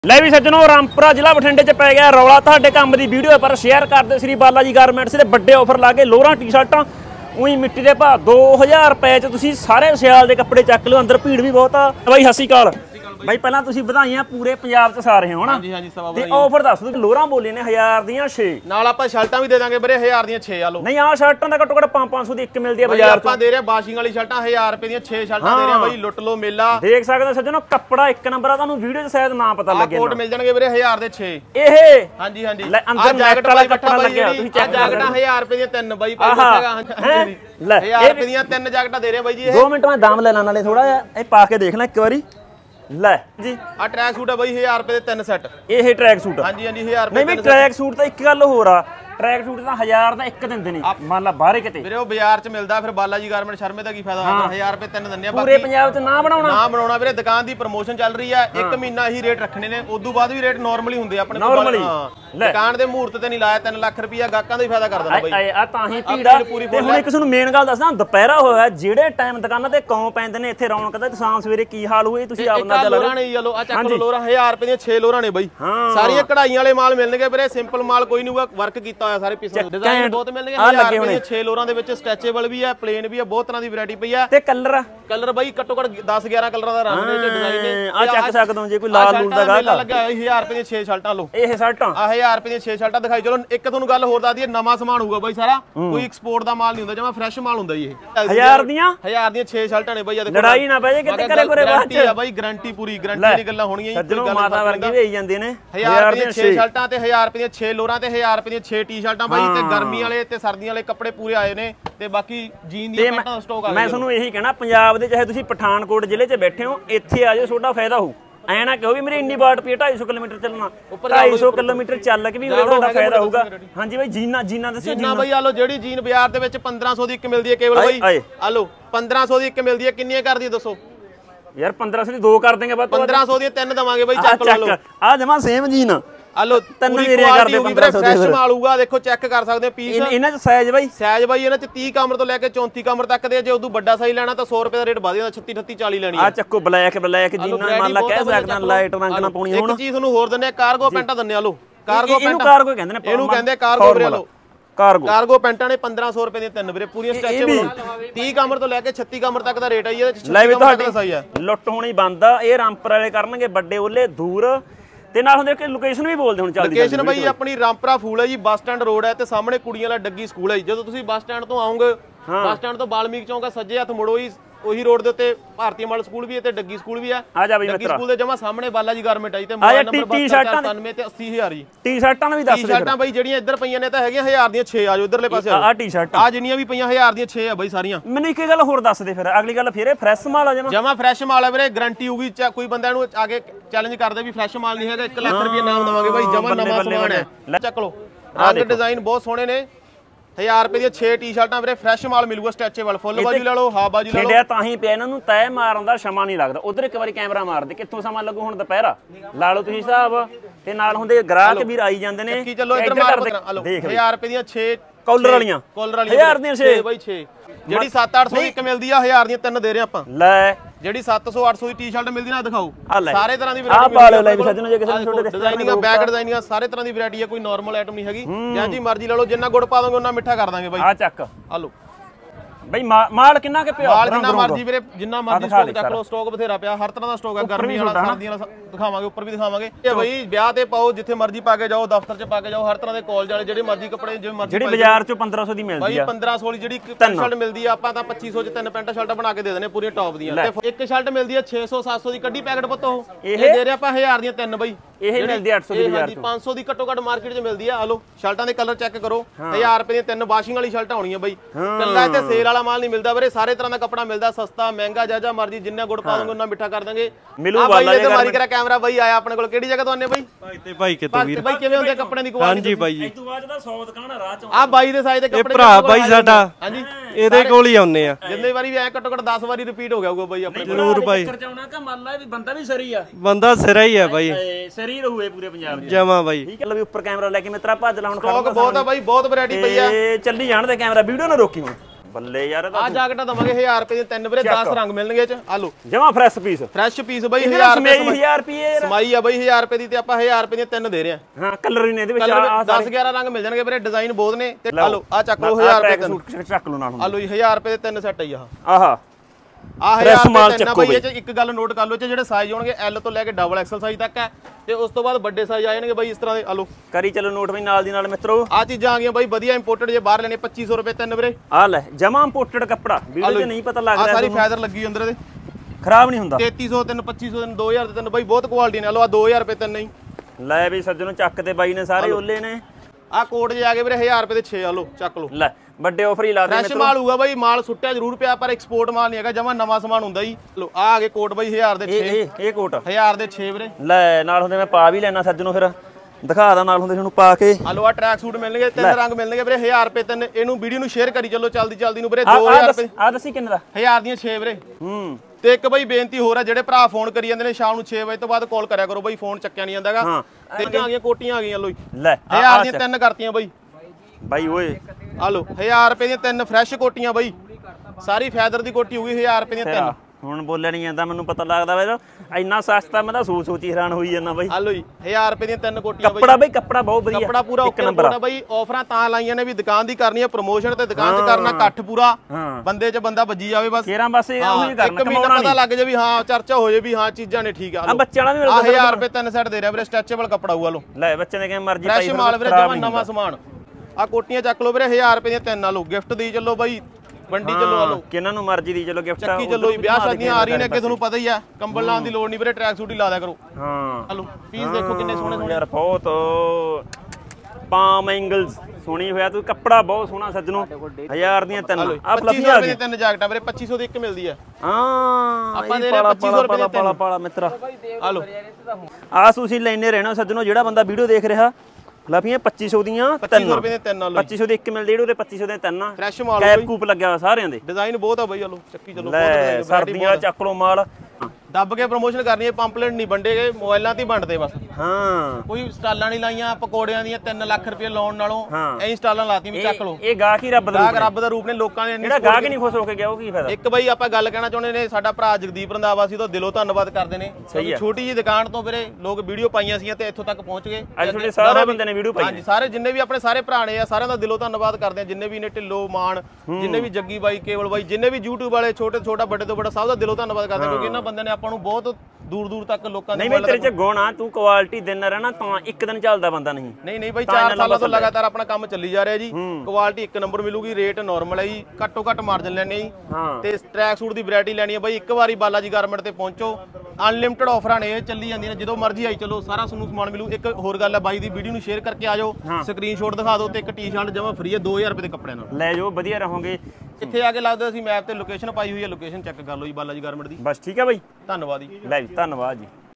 ਲੈ ਵੀ ਸੱਜਣੋ ਰਾਮਪੁਰਾ ਜ਼ਿਲ੍ਹਾ ਬਠਿੰਡੇ ਚ ਪੈ ਗਿਆ ਰੌਲਾ। ਤੁਹਾਡੇ ਕੰਮ ਦੀ ਵੀਡੀਓ ਪਰ ਸ਼ੇਅਰ ਕਰਦੇ ਸ੍ਰੀ ਬਾਲਾ ਜੀ ਗਾਰਮੈਂਟਸ ਦੇ ਵੱਡੇ ਆਫਰ ਲਾ ਕੇ ਲੋਰਾਂ ਟੀ-ਸ਼ਰਟਾਂ ਉਹੀ ਮਿੱਟੀ ਦੇ ਭਾਅ 2000 ਰੁਪਏ ਚ ਤੁਸੀਂ ਸਾਰੇ ਸਿਆਲ ਦੇ ਕੱਪੜੇ ਚੱਕ ਲਿਓ। ਅੰਦਰ ਭੀੜ ਵੀ ਬਹੁਤ ਆ। ਬਾਈ ਸਤਿ ਸ਼੍ਰੀ ਅਕਾਲ। ਬਾਈ ਪਹਿਲਾਂ ਤੁਸੀਂ ਵਧਾਈਆਂ ਪੂਰੇ ਪੰਜਾਬ ਚ ਸਾਰੇ ਹੋ ਨਾ। ਹਾਂਜੀ ਹਾਂਜੀ ਸਵਾ ਤੇ ਆਫਰ ਦੱਸ ਦਿਓ। ਲੋਰਾਂ ਬੋਲੇ ਨੇ 1000 ਦੀਆਂ 6 ਨਾਲ ਆਪਾਂ ਸ਼ਰਟਾਂ ਵੀ ਦੇ ਦਾਂਗੇ ਵੀਰੇ 1000 ਦੀਆਂ 6 ਆ ਲੋ। ਨਹੀਂ ਆ ਸ਼ਰਟਾਂ ਦਾ ਘੱਟੋ ਘੱਟ 500 ਦੀ ਇੱਕ ਮਿਲਦੀ ਹੈ ਬਾਜ਼ਾਰ ਆਪਾਂ ਦੇ ਰਹੇ ਵਾਸ਼ਿੰਗ ਵਾਲੀ ਸ਼ਰਟਾਂ 1000 ਰੁਪਏ ਦੀਆਂ 6 ਸ਼ਰਟਾਂ ਦੇ ਰਹੇ ਬਾਈ। ਲੁੱਟ ਲੋ ਮੇਲਾ ਦੇਖ ਸਕਦੇ ਹੋ ਸੱਜਣੋ। ਕੱਪੜਾ ਇੱਕ ਨੰਬਰ ਆ। ਤੁਹਾਨੂੰ ਵੀਡੀਓ 'ਚ ਸ਼ਾਇਦ ਨਾ ਪਤਾ ਲੱਗੇ। ਕੋਟ ਮਿਲ ਜਾਣਗੇ ਵੀਰੇ 1000 ਦੇ 6 ਇਹ ਹਾਂਜੀ ਹਾਂਜੀ। ਲੈ ਅੰਦਰ ਜੈਕਟ ਵਾਲਾ ਕੱਪੜਾ ਲੱਗਿਆ ਤੁਸੀਂ ਚੈੱਕ ਜੈਕਟਾਂ 1000 ਰੁਪਏ ਦੀਆਂ 3 ਬਾਈ ਭਾਈ। ਲੈ 1000 ਰੁਪਏ ਦੀਆਂ 3 ਜੈਕਟਾਂ ਦੇ ਰਹੇ ਬਾਈ ਜੀ। 2 ਮਿੰਟ ਮੈਂ ਦਾਮ ਲੈਣਾ ਨਾਲੇ ਥੋੜਾ ਜਿਹਾ ਇਹ ਪਾ ਕੇ ਦੇਖ ਲੈ ਇੱਕ ਵਾਰੀ। ਲੈ ਜੀ ਆ ਟਰੈਕ ਸੂਟ ਆ ਬਾਈ 1000 ਰੁਪਏ ਦੇ 3 ਸੈੱਟ। ਇਹ ਟਰੈਕ ਸੂਟ ਹਾਂਜੀ ਹਾਂਜੀ 1000 ਰੁਪਏ। ਨਹੀਂ ਟਰੈਕ ਸੂਟ ਤਾਂ ਇੱਕ ਗੱਲ ਹੋਰ ਆ। ਟਰੈਕ ਸੂਟ ਤਾਂ 1000 ਦਾ ਇੱਕ ਦਿੰਦੇ ਨੇ ਮੰਨ ਲਾ ਬਾਹਰੇ ਕਿਤੇ ਵੀਰੇ ਉਹ ਬਾਜ਼ਾਰ 'ਚ ਮਿਲਦਾ। ਫਿਰ ਬਾਲਾ ਜੀ ਗਾਰਮੈਂਟ ਸ਼ਰਮੇ ਦਾ ਕੀ ਫਾਇਦਾ ਹੋਇਆ। 1000 ਰੁਪਏ 3 ਦਿੰਨੇ ਆ। ਪੂਰੇ ਪੰਜਾਬ 'ਚ ਨਾ ਬਣਾਉਣਾ ਵੀਰੇ। ਦੁਕਾਨ ਦੀ ਪ੍ਰਮੋਸ਼ਨ ਚੱਲ ਰਹੀ ਆ। 1 ਮਹੀਨਾ ਹੀ ਰੇਟ ਰੱਖਣੇ ਨੇ। ਉਦੋਂ ਬਾਅਦ ਵੀ ਰੇਟ ਨਾਰਮਲੀ ਹੁੰਦੇ ਆਪਣੇ ਕੋਲ। ਦੁਕਾਨ ਦੇ ਮਹੂਰਤ ਤੇ ਨਹੀਂ ਲਾਇਆ। 3 ਲੱਖ ਰੁਪਇਆ ਗਾਹਕਾਂ ਦਾ ਹੀ ਫਾਇਦਾ ਕਰ ਦੇਣਾ ਬਾਈ। ਆ ਤਾਂ ਹੀ ਭੀੜਾ। ਤੇ ਹੁਣ ਇੱਕ ਤੁਹਾਨੂੰ ਮੇਨ ਗੱਲ ਦੱਸਦਾ। ਦੁਪਹਿਰਾ ਹੋਇਆ ਜਿਹੜੇ ਟਾਈਮ ਦੁਕਾਨਾਂ ਤੇ ਕੌਂ ਪੈਂਦੇ ਨੇ ਇੱਥੇ ਰੌਣਕ ਦਾ ਸ਼ਾਮ ਸਵੇਰੇ ਕੀ ਹਾਲ ਹੋਏ ਤੁਸੀਂ ਆਪ ਨਾਲ ਲੋਰਾਂ ਨੇ ਚਲੋ ਆ ਚੱਕ ਲੋ ਲੋਰਾਂ 1000 ਰੁਪਏ ਦੀਆਂ 6 ਲੋਰਾਂ ਨੇ ਬਾਈ। ਸਾਰੀਆਂ ਕਢਾਈਆਂ ਵਾਲੇ ਮਾਲ ਮਿਲਣਗੇ ਵੀਰੇ। ਸਿੰਪਲ ਮਾਲ ਕੋਈ ਨਹੀਂ ਹੋਊਗਾ। ਵਰਕ ਕੀਤਾ ਹੋਇਆ ਸਾਰੇ ਪੀਸ ਡਿਜ਼ਾਈਨ ਬਹੁਤ ਮਿਲਣਗੇ। 1000 ਰੁਪਏ ਦੀਆਂ 6 ਲੋਰਾਂ ਦੇ ਵਿੱਚ ਸਟ੍ਰੈਚੇਬਲ ਵੀ ਆ ਪਲੇਨ ਵੀ ਆ। ਬਹੁਤ ਤਰ੍ਹਾਂ ਦੀ ਵੈਰਾਈਟੀ ਪਈ ਆ। ਤੇ ਕਲਰ ਬਾਈ ਘੱਟੋ ਘੱਟ 10 11 ਕਲਰਾਂ ਦਾ ਰੰਗ ਦੇ ਡਿਜ਼ਾਈਨ ਨੇ। ਆ ਚੱਕ ਸਕਦੇ ਹੋ ਜੇ ਕੋਈ ਲਾਲ ਲੂਲ ਦਾ ਗਾਹਕ ਲੱਗਾ 1000 ਰੁਪਏ ਦੀਆਂ 6 ਸ਼ਰਟਾਂ ਲੋ। ਇਹ ਸ਼ਰਟਾਂ ਆ 1000 ਰੁਪਏ ਦੀਆਂ 6 ਸ਼ਰਟਾਂ ਦਿਖਾਈ। ਚਲੋ ਇੱਕ ਤੁਹਾਨੂੰ ਗੱਲ ਹੋਰ ਦੱਸ ਦਈਏ। ਨਵਾਂ ਸਮਾਨ ਹੋਊਗਾ ਬਾਈ ਸਾਰਾ। ਕੋਈ ਐਕਸਪੋਰਟ ਦਾ ਮਾਲ ਨਹੀਂ ਹੁੰਦਾ। ਜਮਾ ਫਰੈਸ਼ ਮਾਲ ਹੁੰਦਾ ਜੀ ਇਹ। 1000 ਦੀਆਂ 6 ਸ਼ਰਟਾਂ ਨੇ ਬਾਈ। ਆ ਦੇਖੋ ਲੜਾਈ ਨਾ ਪੈ ਜੇ ਕਿਤੇ ਕਰੇ ਕੋਰੇ ਬਾਅਦ ਚ ਬਾਈ। ਗਾਰੰਟੀ ਪੂਰੀ ਗਾਰੰਟੀ ਦੀ ਗੱਲਾਂ ਹੋਣੀਆਂ ਜੀ। ਸੱਜਣੋ ਮਾਤਾ ਵਰਗੀ ਵੇਈ ਜਾਂਦੇ ਨੇ। 1000 ਦੀਆਂ 6 ਸ਼ਰਟਾਂ ਤੇ 1000 ਰੁਪਏ ਦੀਆਂ 6 ਲੋਰਾਂ ਤੇ 1000 ਰੁਪਏ ਦੀਆਂ 6 ਟੀ-ਸ਼ਰਟਾਂ ਬਾਈ। ਤੇ ਗਰਮੀ ਵਾਲੇ ਤੇ ਸਰਦੀਆਂ ਵਾਲੇ ਕੱਪੜੇ ਪੂਰੇ ਆਏ ਨੇ। ਤੇ ਬਾਕੀ ਜੀਨ ਦੀਆਂ ਪੈਂਟਾਂ ਦਾ ਸਟਾਕ ਆ ਗਿਆ। ਮੈਂ ਤੁਹਾਨੂੰ ਇਹੀ ਕਹਿਣਾ ਪੰਜਾਬ ਦੇ ਚਾਹੇ ਤੁਸੀਂ ਪਠਾਨਕੋਟ ਜ਼ਿਲ੍ਹੇ 'ਚ ਬੈਠੇ ਹੋ ਇੱਥੇ ਆ ਜਾਓ। ਤੁਹਾਡਾ ਫਾਇਦਾ ਹੋਊ। ਐ ਨਾ ਕਹੋ ਵੀ ਮੇਰੀ ਇੰਨੀ ਬਾਟ ਪਈ 250 ਕਿਲੋਮੀਟਰ ਚੱਲਣਾ। 250 ਕਿਲੋਮੀਟਰ ਚੱਲ ਕੇ ਵੀ ਤੁਹਾਡਾ ਫਾਇਦਾ ਹੋਊਗਾ। ਹਾਂਜੀ ਬਾਈ ਜੀਨਾ ਦੱਸੋ। ਜੀਨਾ ਬਾਈ ਆ ਲੋ। ਜਿਹੜੀ ਜੀਨ ਬਾਜ਼ਾਰ ਦੇ ਵਿੱਚ 1500 ਦੀ ਇੱਕ ਮਿਲਦੀ ਹੈ ਕੇਵਲ ਬਾਈ। ਆ ਲੋ 1500 ਦੀ ਇੱਕ ਮਿਲਦੀ ਹੈ। ਕਿੰਨੀਆਂ ਕਰਦੀ ਦੱਸੋ ਯਾਰ। 1500 ਦੀ 2 ਕਰ ਦੇਂਗੇ ਬਾਅਦ 1500 ਦੀਆਂ 3 ਦਵਾਂਗੇ ਬਾਈ। ਚੱਕ ਲਓ ਆ ਜਮਾ ਸੇਮ ਜੀਨ। ਆ ਲੋ 3 ਏਰੀਆ ਕਰਦੇ 1500 ਫਰੈਸ਼ ਮਾਲ ਹੋਊਗਾ। ਦੇਖੋ ਚੈੱਕ ਕਰ ਸਕਦੇ ਹੋ ਪੀਸ। ਇਹਨਾਂ ਚ ਸਾਈਜ਼ ਬਾਈ ਇਹਨਾਂ ਚ 30 ਕਮਰ ਤੋਂ ਲੈ ਕੇ 34 ਕਮਰ ਤੱਕ ਦੇ। ਜੇ ਉਦੋਂ ਵੱਡਾ ਸਾਈਜ਼ ਲੈਣਾ ਤਾਂ 100 ਰੁਪਏ ਦਾ ਰੇਟ ਵਧ ਜਾਂਦਾ। 36 38 40 ਲੈਣੀ ਆ ਚੱਕੋ ਬਲੈਕ ਜੀਨਾਂ ਮੰਨ ਲਾ ਕਹਿ ਸਕਦਾ ਲਾਈਟ ਰੰਗ ਨਾਲ ਪਾਉਣੀ ਹੋਣ। ਇੱਕ ਚੀਜ਼ ਤੁਹਾਨੂੰ ਹੋਰ ਦਿੰਨੇ ਆ। ਕਾਰਗੋ ਪੈਂਟਾਂ ਦਿੰਨੇ ਆ ਲੋ। ਕਾਰਗੋ ਕਹਿੰਦੇ ਨੇ। ਇਹਨੂੰ ਕਹਿੰਦੇ ਕਾਰਗੋ ਵੀਰੇ ਲੋ। ਕਾਰਗੋ ਪੈਂਟਾਂ ਨੇ 1500 ਰੁਪਏ ਦੀਆਂ 3 ਵੀਰੇ ਪੂਰੀਆਂ ਸਟ੍ਰੈਚੇਬਲ। 30 ਕਮਰ ਤੋਂ ਲੈ ਕੇ 36 ਕਮਰ ਤੱਕ ਦਾ ਰੇਟ ਆ ਜੀ। ਇਹਦੇ ਚ ਲੈ ਵੀ ਤੁਹਾਡੀ ਲੁੱਟ ਹੋਣੀ ਬੰਦ ਆ। ਇਹ ਰਾਮਪੁਰ ਵਾਲੇ ਕਰਨਗੇ ਵੱਡੇ ਓਲੇ ਦੂਰ। ਤੇ ਨਾਲ ਹੁੰਦੇ ਕਿ ਲੋਕੇਸ਼ਨ ਵੀ ਬੋਲਦੇ ਹੁਣ ਚੱਲਦੀ। ਲੋਕੇਸ਼ਨ ਬਾਈ ਆਪਣੀ ਰਾਮਪੁਰਾ ਫੂਲ ਹੈ ਜੀ। ਬੱਸ ਸਟੈਂਡ ਰੋਡ ਹੈ ਤੇ ਸਾਹਮਣੇ ਕੁੜੀਆਂ ਵਾਲਾ ਡੱਗੀ ਸਕੂਲ ਹੈ ਜੀ। ਜਦੋਂ ਤੁਸੀਂ ਬੱਸ ਸਟੈਂਡ ਤੋਂ ਆਓਗੇ ਬੱਸ ਸਟੈਂਡ ਤੋਂ ਬਾਲਮੀਕ ਚੌਂਕ ਸੱਜੇ ਹੱਥ ਮੁੜੋ ਹੀ ਉਹੀ ਰੋਡ ਦੇ ਉੱਤੇ ਭਾਰਤੀ ਮਾਡਲ ਸਕੂਲ ਵੀ ਹੈ ਤੇ ਡੱਗੀ ਸਕੂਲ ਵੀ ਹੈ। ਆ ਜਾ ਬਈ ਡੱਗੀ ਸਕੂਲ ਦੇ ਜਮਾ ਸਾਹਮਣੇ ਬਾਲਾ ਜੀ ਗਾਰਮੈਂਟ ਆਈ ਤੇ ਮੋਬਾਈਲ ਨੰਬਰ 9297 ਤੇ 80000 ਜੀ। ਟੀ-ਸ਼ਰਟਾਂ ਵੀ ਦੱਸ ਦੇ। ਟੀ-ਸ਼ਰਟਾਂ ਬਾਈ ਜਿਹੜੀਆਂ ਇੱਧਰ ਪਈਆਂ ਨੇ ਤਾਂ ਹੈਗੀਆਂ 1000 ਦੀਆਂ 6 ਆ ਜਾਓ ਇਧਰਲੇ ਪਾਸੇ। ਆ ਟੀ-ਸ਼ਰਟਾਂ ਆ ਜਿੰਨੀਆਂ ਵੀ ਪਈਆਂ 1000 ਦੀਆਂ 6 ਆ ਬਾਈ ਸਾਰੀਆਂ। ਮੈਨੂੰ ਇੱਕ ਗੱਲ ਹੋਰ ਦੱਸ ਦੇ ਫਿਰ ਅਗਲੀ ਗੱਲ। ਫਿਰ ਇਹ ਫਰੈਸ਼ ਮਾਲ ਆ ਜਮਾ ਫਰੈਸ਼ ਮਾਲ ਹੈ ਵੀਰੇ। ਗਾਰੰਟੀ ਹੋਊਗੀ। ਕੋਈ ਬੰਦਾ ਨੂੰ ਆ ਕੇ ਚੈਲੰਜ ਕਰਦੇ ਵੀ ਫਰੈਸ਼ ਮਾਲ ਨਹੀਂ ਹੈਗਾ 1 ਲੱਖ ਰੁਪਏ ਨਾਮ ਦਵਾਂਗੇ ਬਾਈ। ਜਮਾ ਨਵਾਂ ਸਮਾਨ ਹੈ। ਚੱਕ ਲਓ। ਰੰਗ ਡਿਜ਼ਾਈਨ ਬਹੁਤ ਸੋਹਣੇ ਨੇ। 1000 ਰੁਪਏ ਦੀਆਂ 6 ਟੀ-ਸ਼ਰਟਾਂ ਵੀਰੇ ਫਰੈਸ਼ ਮਾਲ ਮਿਲੂਗਾ। ਸਟ੍ਰੈਚੇਬਲ ਫੁੱਲ ਬਾਜੂ ਲੈ ਲਓ ਹਾਫ ਬਾਜੂ ਲੈ ਲਓ। ਤਾਂ ਹੀ ਪਿਆ ਇਹਨਾਂ ਨੂੰ ਤੈ ਮਾਰਨ ਦਾ ਸਮਾਂ ਨਹੀਂ ਲੱਗਦਾ। ਉਧਰ ਇੱਕ ਵਾਰੀ ਕੈਮਰਾ ਮਾਰਦੇ ਕਿੱਥੋਂ ਸਮਾਂ ਲੱਗੂ। ਹੁਣ ਦੁਪਹਿਰਾ ਲਾ ਲਓ ਤੁਸੀਂ ਹਿਸਾਬ। ਤੇ ਨਾਲ ਹੁੰਦੇ ਗ੍ਰਾਹਕ ਵੀਰ ਆਈ ਜਾਂਦੇ ਨੇ। ਕੀ ਚੱਲੋ ਇੱਧਰ ਮਾਰ ਦੇਖ 1000 ਰੁਪਏ ਦੀਆਂ 6 ਕਾਲਰ ਵਾਲੀਆਂ 1000 ਦੀਆਂ 6 ਬਾਈ 6। ਜਿਹੜੀ 700-800 ਦੀ ਇੱਕ ਮਿਲਦੀ ਆ 1000 ਦੀਆਂ 3 ਦੇ ਰਹੇ ਆਪਾਂ। ਲੈ ਜਿਹੜੀ 700-800 ਦੀ ਟੀ-ਸ਼ਰਟ ਮਿਲਦੀ ਨਾ ਦਿਖਾਓ। ਸਾਰੇ ਤਰ੍ਹਾਂ ਦੀ ਵੈਰਾਈਟੀ। ਆ ਪਾ ਲਓ ਲੈ ਵੀ ਸੱਜਣੋ ਜੇ ਕਿਸੇ ਨੂੰ ਛੋਟੇ ਡਿਜ਼ਾਈਨਿੰਗਾਂ ਬੈਕ ਡਿਜ਼ਾਈਨਿੰਗਾਂ ਸਾਰੇ ਤਰ੍ਹਾਂ ਦੀ ਵੈਰਾਈਟੀ ਹੈ। ਕੋਈ ਨਾਰਮਲ ਆਈਟਮ ਨਹੀਂ ਹੈਗੀ। ਜਾਂ ਜੀ ਮਰਜ਼ੀ ਲੈ ਲਓ। ਜਿੰਨਾ ਗੁੜ ਪਾ ਦੋਗੇ ਉਹਨਾਂ ਮਿੱਠਾ ਕਰ ਦਾਂਗੇ ਬਾਈ। ਆ ਚੱਕ ਆ ਲਓ ਬਈ ਮਾਲ ਕਿੰਨਾ ਕਿ ਪਿਆ। ਮਾਲ ਜਿੰਨਾ ਮਰਜ਼ੀ ਵੀਰੇ ਜਿੰਨਾ ਮਰਜ਼ੀ ਸਟਾਕ ਚੱਕ ਲਓ। ਸਟਾਕ ਬਥੇਰਾ ਪਿਆ। ਹਰ ਤਰ੍ਹਾਂ ਦਾ ਸਟਾਕ ਹੈ। ਗਰਮੀ ਵਾਲਾ ਸਰਦੀਆਂ ਵਾਲਾ ਦਿਖਾਵਾਂਗੇ। ਉੱਪਰ ਵੀ ਦਿਖਾਵਾਂਗੇ। ਇਹ ਬਈ ਵਿਆਹ ਤੇ ਪਾਓ ਜਿੱਥੇ ਮਰਜ਼ੀ ਪਾ ਕੇ ਜਾਓ। ਦਫ਼ਤਰ 'ਚ ਪਾ ਕੇ ਜਾਓ। ਹਰ ਤਰ੍ਹਾਂ ਦੇ ਕਾਲਜ ਵਾਲੇ ਜਿਹੜੇ ਮਰਜ਼ੀ ਕੱਪੜੇ ਜਿਵੇਂ ਮਰਜ਼ੀ। ਜਿਹੜੀ ਬਾਜ਼ਾਰ 'ਚੋਂ 1500 ਦੀ ਮਿਲਦੀ ਆ। ਬਾਈ 1500 ਵਾਲੀ ਜਿਹੜੀ ਪੈਂਟ ਸ਼ਰਟ ਮਿਲਦੀ ਆ ਆਪਾਂ ਤਾਂ 2500 'ਚ 3 ਪੈਂਟ ਸ਼ਰਟਾਂ ਬਣਾ ਕੇ ਦੇ ਦਿੰਦੇ ਪੂਰੀਆਂ ਟੌਪ ਦੀਆਂ। ਤੇ ਇੱਕ ਸ਼ਰਟ ਮਿਲਦੀ ਆ 600-700 ਦੀ ਕੱਢੀ ਪੈਕਟ ਪੁੱਤੋ। ਇਹ ਦੇ ਰਹੇ ਆਪਾਂ 1000 ਦੀਆਂ 3 ਬਾਈ। ਇਹ ਮਿਲਦੀ 800 ਦੀ ਬਾਜ਼ਾਰ 'ਚ। 500 ਦੀ ਘੱਟੋ ਘੱਟ ਮਾਰਕੀਟ 'ਚ ਮਿਲਦੀ ਆ। ਆ ਲੋ ਸ਼ਰਟਾਂ ਦੇ ਕਲਰ ਚੈੱਕ ਕਰੋ। 1000 ਰੁਪਏ ਦੀਆਂ 3 ਵਾਸ਼ਿੰਗ ਵਾਲੀ ਸ਼ਰਟਾਂ ਹੋਣੀਆਂ ਬਾਈ। ਕੱਲਾ ਇੱਥੇ ਸੇਲ ਵਾਲਾ ਮਾਲ ਨਹੀਂ ਮਿਲਦਾ ਵੀਰੇ। ਸਾਰੇ ਤਰ੍ਹਾਂ ਦਾ ਕੱਪੜਾ ਮਿਲਦਾ। ਸਸਤਾ ਮਹਿੰਗਾ ਜਾ ਮਰਜ਼ੀ ਜਿੰਨਾ ਗੁੜ ਪਾ ਦੋਗੇ ਉਹਨਾਂ ਮਿੱਠਾ ਕਰ ਦਾਂਗੇ। ਮਿਲੂ ਬਾਲਾ ਜੀ ਮਾਰੀ ਕਰਾ ਕੈਮਰਾ ਬਾਈ ਆਇਆ ਆਪਣੇ ਕੋਲ। ਕਿਹੜੀ ਜਗ੍ਹਾ ਤੋਂ ਆਨੇ ਬਾਈ? ਭਾਈ ਕਿਤੋਂ ਵੀਰ। ਬਾਈ ਕਿਵੇਂ ਹੁੰਦੇ ਕੱਪੜਿਆਂ ਦੀ ਕੁਆਲਿਟੀ? ਹਾਂਜੀ ਬਾਈ ਜੀ। ਇਸ ਤੋਂ ਬਾਅਦ ਦਾ 100 ਦੁਕਾਨ ਰਾਹ 'ਚ ਆ ਬਾਈ ਦੇ ਸਾਈਜ਼ ਦੇ ਕੱਪੜੇ। ਇਹ ਭਰਾ ਬਾਈ ਸਾਡਾ। ਹਾਂਜੀ ਇਹਦੇ ਕੋਲ ਹੀ ਆਉਨੇ ਆ। ਜਿੰਨੇ ਵਾਰੀ ਵੀ ਐ ਘੱਟੋ ਘੱਟ 10 ਵਾਰੀ ਰਿਪੀਟ ਹੋ ਗਿਆ ਹੋਊਗਾ ਬਾਈ ਆਪਣੇ ਕੋਲ। ਜ਼ਰੂਰ ਬਾਈ। ਚਾਉਣਾ ਕਿ ਮੰਨ ਲਾ ਵੀ ਬੰਦਾ ਵੀ ਸਰੀ ਆ। ਬੰਦਾ ਸਿਰਾ ਹੀ ਆ ਬਾਈ। ਸਰੀ ਰਹੂਏ ਪੂਰੇ ਪੰਜਾਬ 'ਚ ਜਮਾ ਬਾਈ। ਠੀਕ ਹੈ। ਲੈ ਵੀ ਉੱਪਰ ਕੈਮਰਾ ਲੈ ਕੇ ਮਿੱਤਰਾ ਭੱਜ ਲਾ ਹੁਣ। ਸਟਾਕ ਬਹੁਤ ਆ ਬਾਈ। ਬਹੁਤ ਵੈਰਾਈਟੀ ਪਈ ਆ। ਚੱਲੀ ਜਾਣ ਦੇ ਕੈਮਰਾ ਵੀਡੀਓ ਨਾ ਰੋਕੀ ਹੁਣ। ਬੱਲੇ ਯਾਰ ਆ ਜਾਕਟਾਂ ਦਵਾਂਗੇ 1000 ਰੁਪਏ ਦੇ 3 ਵੀਰੇ 10 ਰੰਗ ਮਿਲਣਗੇ ਚ ਆ ਲੋ ਜਮਾ ਫਰੈਸ਼ ਪੀਸ ਬਈ 1000 ਰੁਪਏ 1000 ਰੁਪਏ ਸਮਾਈ ਆ ਬਈ 1000 ਰੁਪਏ ਦੀ ਤੇ ਆਪਾਂ 1000 ਰੁਪਏ ਦੀਆਂ 3 ਦੇ ਰਹੇ ਆ ਹਾਂ ਕਲਰ ਹੀ ਨੇ ਇਹਦੇ ਵਿੱਚ 10 11 ਰੰਗ ਮਿਲ ਜਾਣਗੇ ਵੀਰੇ ਡਿਜ਼ਾਈਨ ਬਹੁਤ ਨੇ ਤੇ ਆ ਲੋ ਆ ਚੱਕ ਲੋ 1000 ਰੁਪਏ ਦਾ ਸੂਟ ਚੱਕ ਲੋ ਨਾਲ ਆ ਲੋ ਜੀ 1000 ਰੁਪਏ ਦੇ 3 ਸੈੱਟ ਆ ਜੀ ਆਹਾ ਆ 1000 ਰੁਪਏ ਤਿੰਨ ਬਈ ਇਹ ਚ ਇੱਕ ਗੱਲ ਨੋਟ ਕਰ ਲਓ ਚ ਜਿਹੜੇ ਸਾਈਜ਼ ਹੋਣਗੇ ਐਲ ਤੋਂ ਲੈ ਕੇ ਡਬਲ ਐਕਸਲ ਸਾਈਜ਼ ਤੱਕ ਹੈ ਤੇ ਉਸ ਤੋਂ ਬਾਅਦ ਵੱਡੇ ਸਾਈਜ਼ ਆ ਜਾਣਗੇ ਬਈ ਇਸ ਤਰ੍ਹਾਂ ਦੇ ਆ ਲੋ ਕਰੀ ਚਲੋ ਨੋਟ ਬਈ ਨਾਲ ਦੀ ਨਾਲ ਮਿੱਤਰੋ ਆ ਚੀਜ਼ਾਂ ਆ ਗਈਆਂ ਬਈ ਵਧੀਆ ਇੰਪੋਰਟਡ ਜੇ ਬਾਹਰ ਲੈਣੇ 2500 ਰੁਪਏ 3 ਵੀਰੇ ਆ ਲੈ ਜਮਾ ਇੰਪੋਰਟਡ ਕੱਪੜਾ ਵੀਡੀਓ 'ਚ ਨਹੀਂ ਪਤਾ ਲੱਗ ਰਿਹਾ ਆ ਸਾਰੀ ਫਾਇਦਰ ਲੱਗੀ ਅੰਦਰ ਇਹਦੇ ਖਰਾਬ ਨਹੀਂ ਹੁੰਦਾ 3300 3 2500 3 2000 ਦੇ 3 ਬਈ ਬਹੁਤ ਕੁਆਲਿਟੀ ਨੇ ਲੋ ਆ 2000 ਰੁਪਏ 3 ਨਹੀਂ ਲੈ ਵੀ ਸੱਜਣੋਂ ਚੱਕ ਤੇ ਬਾਈ ਨੇ ਸਾਰੇ ਓਲੇ ਨੇ ਆ ਕੋਡ ਜੇ ਆ ਗਏ ਵੀਰੇ 1000 ਰੁਪਏ ਦੇ 6 ਆ ਲੋ ਚੱਕ ਲੋ ਲੈ ਵੱਡੇ ਆਫਰ ਹੀ ਲਾ ਦੇ ਫਰੈਸ਼ ਮਾਲ ਹੋਊਗਾ ਬਈ ਮਾਲ ਸੁੱਟਿਆ ਜ਼ਰੂਰ ਪਿਆ ਪਰ ਐਕਸਪੋਰਟ ਮਾਲ ਨਹੀਂ ਹੈਗਾ ਜਮਾ ਨਵਾਂ ਸਮਾਨ ਹੁੰਦਾ ਜੀ ਲੋ ਆ ਗਏ ਕੋਟ ਬਈ 1000 ਦੇ 6 ਇਹ ਕੋਟ 1000 ਦੇ 6 ਵੀਰੇ ਲੈ ਨਾਲ ਹੁੰਦੇ ਮੈਂ ਪਾ ਵੀ ਲੈਣਾ ਸੱਜਣੋਂ ਫਿਰ ਦਿਖਾ ਦਾਂ ਨਾਲ ਹੁੰਦੇ ਤੁਹਾਨੂੰ ਪਾ ਕੇ ਆ ਲੋ ਆ ਟਰੈਕ ਸੂਟ ਮਿਲਣਗੇ 3 ਰੰਗ ਮਿਲਣਗੇ ਵੀਰੇ 1000 ਰੁਪਏ 3 ਇਹਨੂੰ ਵੀਡੀਓ ਨੂੰ ਸ਼ੇਅਰ ਕਰੀ ਚੱਲੋ ਜਲਦੀ ਨੂੰ ਵੀਰੇ 2000 ਰੁਪਏ ਆ ਦੱਸੀ ਕਿੰਨੇ ਦਾ 1000 ਦੀਆਂ 6 ਵੀਰੇ ਤੇ ਇੱਕ ਬਈ ਬੇਨਤੀ ਹੋਰ ਆ ਜਿਹੜੇ ਭਰਾ ਫੋਨ ਕਰੀ ਜਾਂਦੇ ਨੇ ਸ਼ਾਮ ਨੂੰ 6 ਵਜੇ ਤੋਂ ਬਾਅਦ ਕਾਲ ਕਰਿਆ ਕਰੋ ਬਈ ਫੋਨ ਚੱਕਿਆ ਨਹੀਂ ਜਾਂਦਾਗਾ ਤੇ ਆ ਗਈਆਂ ਕੋਟੀਆਂ ਆ ਗਈਆਂ ਲੋ ਲੈ 1000 ਦੀਆਂ 3 ਕਰਤੀਆਂ ਬਈ ਬਾਈ ਓਏ ਆ ਲੋ 1000 ਰੁਪਏ ਦੀਆਂ 3 ਫਰੈਸ਼ ਕੋਟੀਆਂ ਬਈ ਸਾਰੀ ਫੈਦਰ ਦੀ ਕੋਟੀ ਹੋਊਗੀ 1000 ਰੁਪਏ ਦੀਆਂ 3 ਹੁਣ ਬੋਲਿਆ ਨਹੀਂ ਜਾਂਦਾ ਮੈਨੂੰ ਪਤਾ ਲੱਗਦਾ ਵੇ ਇੰਨਾ ਸਸਤਾ ਮੈਂ ਤਾਂ ਸੋਚੀ ਹੈਰਾਨ ਹੋਈ ਜਾਂਦਾ ਬਾਈ ਆ ਲੋ ਜੀ 1000 ਰੁਪਏ ਦੀਆਂ 3 ਕੋਟੀਆਂ ਬਈ ਕੱਪੜਾ ਬਈ ਕੱਪੜਾ ਬਹੁਤ ਵਧੀਆ ਕੱਪੜਾ ਪੂਰਾ ਓਕੇ ਨੰਬਰ ਬਈ ਆਫਰਾਂ ਤਾਂ ਲਾਈਆਂ ਨੇ ਵੀ ਦੁਕਾਨ ਦੀ ਕਰਨੀ ਹੈ ਪ੍ਰੋਮੋਸ਼ਨ ਤੇ ਦੁਕਾਨ 'ਚ ਕਰਨਾ ਇਕੱਠ ਪੂਰਾ ਬੰਦੇ 'ਚ ਬੰਦਾ ਵੱਜੀ ਜਾਵੇ ਬਸ ਕੇਰਾਂ ਬਸ ਉਹੀ ਕਰਨਾ ਇੱਕ ਮਹੀਨਾ ਪਤਾ ਲੱਗ ਜੇ ਵੀ ਹਾਂ ਚਰਚਾ ਹੋ ਜੇ ਵੀ ਹਾਂ ਚੀਜ਼ਾਂ ਨੇ ਠੀਕ ਆ ਬੱਚਿਆਂ ਨਾਲ ਵੀ ਮਿਲਦਾ 1000 ਰੁਪਏ 3 ਸੈੱਟ ਦੇ ਰਿਹਾ ਵੀਰੇ ਸਟ੍ਰੈਚੇਬਲ ਕੱਪੜਾ ਹੋਊਗਾ ਲੋ ਲੈ ਬੱਚੇ ਨੇ ਕਿਵੇਂ ਮਰਜ਼ੀ ਪਾਈ ਫਰੈਸ਼ ਮਾਲ ਵੀਰੇ ਜਮਾ ਨਵਾਂ ਸਮਾਨ ਆ ਕੋਟੀਆਂ ਚੱਕ ਲੋ ਵੀਰੇ 1000 ਰੁਪਏ ਦੀਆਂ 3 ਆ ਲੋ ਗਿਫਟ ਦੀ ਚੱਲੋ ਬਾਈ ਵੰਡੀ ਚੱਲੋ ਆ ਲੋ ਕਿਹਨਾਂ ਨੂੰ ਮਰਜ਼ੀ ਦੀ ਚਲੋ ਗਿਫਟ ਚੱਕੀ ਚੱਲੋ ਵਿਆਹ ਸ਼ਾਦੀਆਂ ਆ ਰਹੀਆਂ ਨੇ ਅੱਗੇ ਤੁਹਾਨੂੰ ਪਤਾ ਹੀ ਆ ਕੰਬਲ ਲਾਉਣ ਦੀ ਲੋੜ ਨਹੀਂ ਵੀਰੇ ਟਰੈਕ ਸੂਟ ਹੀ ਲਾ ਦਿਆ ਕਰੋ ਹਾਂ ਆ ਲੋ ਪੀਸ ਦੇਖੋ ਕਿੰਨੇ ਸੋਹਣੇ ਸੋਹਣੇ ਯਾਰ ਬਹੁਤ ਪਾਮ ਐਂਗਲਸ ਸੋਹਣੀ ਹੋਇਆ ਤੂੰ ਕੱਪੜਾ ਬਹੁਤ ਸੋਹਣਾ ਸੱਜਣੋ 1000 ਦੀਆਂ 3 ਆ ਫਲਫੀ ਆ ਗਈ 3 ਜੈਕਟਾਂ ਵੀਰੇ 2500 ਦੀ ਇੱਕ ਮਿਲਦੀ ਆ ਹਾਂ ਆਪਾਂ ਦੇ ਰਹੇ 2500 ਰੁਪਏ ਪਾਲਾ ਪਾਲਾ ਮਿੱਤਰਾ ਆ ਲੋ ਆ ਤੁਸੀਂ ਲੈਣੇ ਰਹਿਣਾ ਸੱਜਣੋ ਜਿਹੜਾ ਬੰਦਾ ਵੀਡੀਓ ਦੇਖ ਰਿਹਾ ਲਫੀਆਂ 2500 ਦੀਆਂ 3 ਰੁਪਏ ਦੇ 3 ਆ ਲੋ 2500 ਦੇ ਇੱਕ ਮਿਲਦੇ ਜਿਹੜੇ ਉਹਦੇ 2500 ਦੇ 3 ਫਰੈਸ਼ ਮਾਲ ਕੈਪ ਕੂਪ ਲੱਗਿਆ ਸਾਰਿਆਂ ਦੇ ਡਿਜ਼ਾਈਨ ਬਹੁਤ ਆ ਬਈ ਆ ਲੋ ਚੱਕੀ ਚੱਲੋ ਲੈ ਸਰਦੀਆਂ ਚੱਕ ਲੋ ਮਾਲ ਦੱਬ ਕੇ ਪ੍ਰੋਮੋਸ਼ਨ ਕਰਨੀ ਹੈ ਪੰਪਲੇਟ ਨਹੀਂ ਵੰਡੇ ਗਏ ਮੋਬਾਈਲਾਂ ਤੇ ਵੰਡਦੇ ਬਸ ਹਾਂ ਕੋਈ ਸਟਾਲਾਂ ਨਹੀਂ ਲਾਈਆਂ ਪਕੌੜਿਆਂ ਦੀਆਂ 3 ਲੱਖ ਰੁਪਏ ਲਾਉਣ ਨਾਲੋਂ ਐਂ ਸਟਾਲਾਂ ਲਾਤੀਆਂ ਵੀ ਚੱਕ ਲੋ ਇਹ ਗਾਹਕ ਹੀ ਰੱਬ ਦਾ ਰੂਪ ਨੇ ਲੋਕਾਂ ਨੇ ਜਿਹੜਾ ਗਾਹਕ ਨਹੀਂ ਖੁਸ਼ ਹੋ ਕੇ ਗਿਆ ਉਹ ਕੀ ਫਾਇਦਾ ਇੱਕ ਬਈ ਆਪਾਂ ਗੱਲ ਕਹਿਣਾ ਚਾਹੁੰਦੇ ਨੇ ਸਾਡਾ ਭਰਾ ਜਗਦੀਪ ਰੰਧਾਵਾ ਸੀ ਤੋਂ ਦਿਲੋਂ ਧੰਨਵਾਦ ਕਰਦੇ ਨੇ ਛੋਟੀ ਜੀ ਦੁਕਾਨ ਤੋਂ ਵੀਰੇ ਲੋਕ ਵੀਡੀਓ ਪਾਈਆਂ ਸੀਆਂ ਤੇ ਇੱਥੋਂ ਤੱਕ ਪਹੁੰਚ ਗਏ ਅੱਜ ਤੁਹਾਡੇ ਸਾਰੇ ਬੰਦੇ ਨੇ ਵੀਡੀਓ ਪਾਈ ਹਾਂਜੀ ਸਾਰੇ ਜਿੰਨੇ ਵੀ ਆਪਣੇ ਸਾਰੇ ਭਰਾ ਨੇ ਆ ਸਾਰਿਆਂ ਦਾ ਦਿਲੋਂ ਧੰਨਵਾਦ ਕਰਦੇ ਆ ਜਿੰਨੇ ਵੀ ਨੇ ਢਿੱਲੋ ਮਾਨ ਜਿੰਨੇ ਵੀ ਜੱਗੀ ਬਾਈ ਕੇਵਲ ਬਾਈ ਜਿੰਨੇ ਵੀ YouTube ਵਾਲੇ ਛੋਟੇ ਛੋਟਾ ਵੱਡੇ ਤੋਂ ਵੱਡਾ ਸਭ ਦਾ ਦਿਲੋਂ ਧੰਨਵਾਦ ਕਰਦੇ ਕਿਉਂਕਿ ਇਹਨਾਂ ਬੰਦਿਆਂ ਨੇ ਆਪਾਂ ਨੂੰ ਬਹੁਤ ਦੂਰ ਤੱਕ ਲੋਕਾਂ ਦੇ ਨਹੀਂ ਤੇਰੇ ਚ ਗੁਣ ਆ ਤੂੰ ਕੁਆਲਿਟੀ ਦਿੰਦਾ ਰਹਿਣਾ ਤਾਂ ਇੱਕ ਦਿਨ ਚੱਲਦਾ ਬੰਦਾ ਨਹੀਂ ਬਈ 4 ਸਾਲਾਂ ਤੋਂ ਲਗਾਤਾਰ ਆਪਣਾ ਕੰਮ ਚੱਲੀ ਜਾ ਰਿਹਾ ਜੀ ਕੁਆਲਿਟੀ ਇੱਕ ਨੰਬਰ ਮਿਲੂਗੀ ਰੇਟ ਨਾਰਮਲ ਹੈ ਜੀ ਘੱਟੋ ਘੱਟ ਮਾਰਜਨ ਲੈਣੇ ਜੀ ਤੇ ਟਰੈਕ ਸੂਟ ਦੀ ਵੈਰਾਈਟੀ ਲੈਣੀ ਹੈ ਬਈ ਇੱਕ ਵਾਰੀ ਬਾਲਾਜੀ ਗਾਰਮੈਂਟ ਤੇ ਪਹੁੰਚੋ ਅਨਲਿਮਿਟਡ ਆਫਰਾਂ ਨੇ ਇਹ ਚੱਲੀ ਜਾਂਦੀਆਂ ਨੇ ਜਦੋਂ ਮਰਜ਼ੀ ਆਈ ਚਲੋ ਸਾਰਾ ਤੁਹਾਨੂੰ ਸਮਾਨ ਮਿਲੂ ਇੱਕ ਹੋਰ ਗੱਲ ਹੈ ਬਾਈ ਦੀ ਵੀਡੀਓ ਨੂੰ ਸ਼ੇਅਰ ਕਰਕੇ ਆ ਜਾਓ ਸਕਰੀਨਸ਼ਾਟ ਦਿਖਾ ਦਿਓ ਤੇ ਇੱਕ ਟੀ-ਸ਼ਰਟ ਜਮਾ ਫ੍ਰੀ ਹੈ 2000 ਰੁਪਏ ਦੇ ਕੱਪੜਿਆਂ ਨਾਲ ਲੈ ਜਾਓ ਵਧੀਆ ਰਹੋਗੇ ਇੱਥੇ ਆ ਕੇ ਲੱਗਦਾ ਅਸੀਂ ਮੈਪ ਤੇ ਲੋਕੇਸ਼ਨ ਪਾਈ ਹੋਈ ਹੈ ਲੋਕੇਸ਼ਨ ਚੈੱਕ ਕਰ ਲਓ ਜੀ ਬਾਲਾਜੀ ਗਾਰਮੈਂਟ ਦੀ ਬਸ ਠੀਕ ਹੈ ਬਾਈ ਧੰਨਵਾਦ ਜੀ ਲੈ ਜੀ ਧੰਨਵਾਦ ਜੀ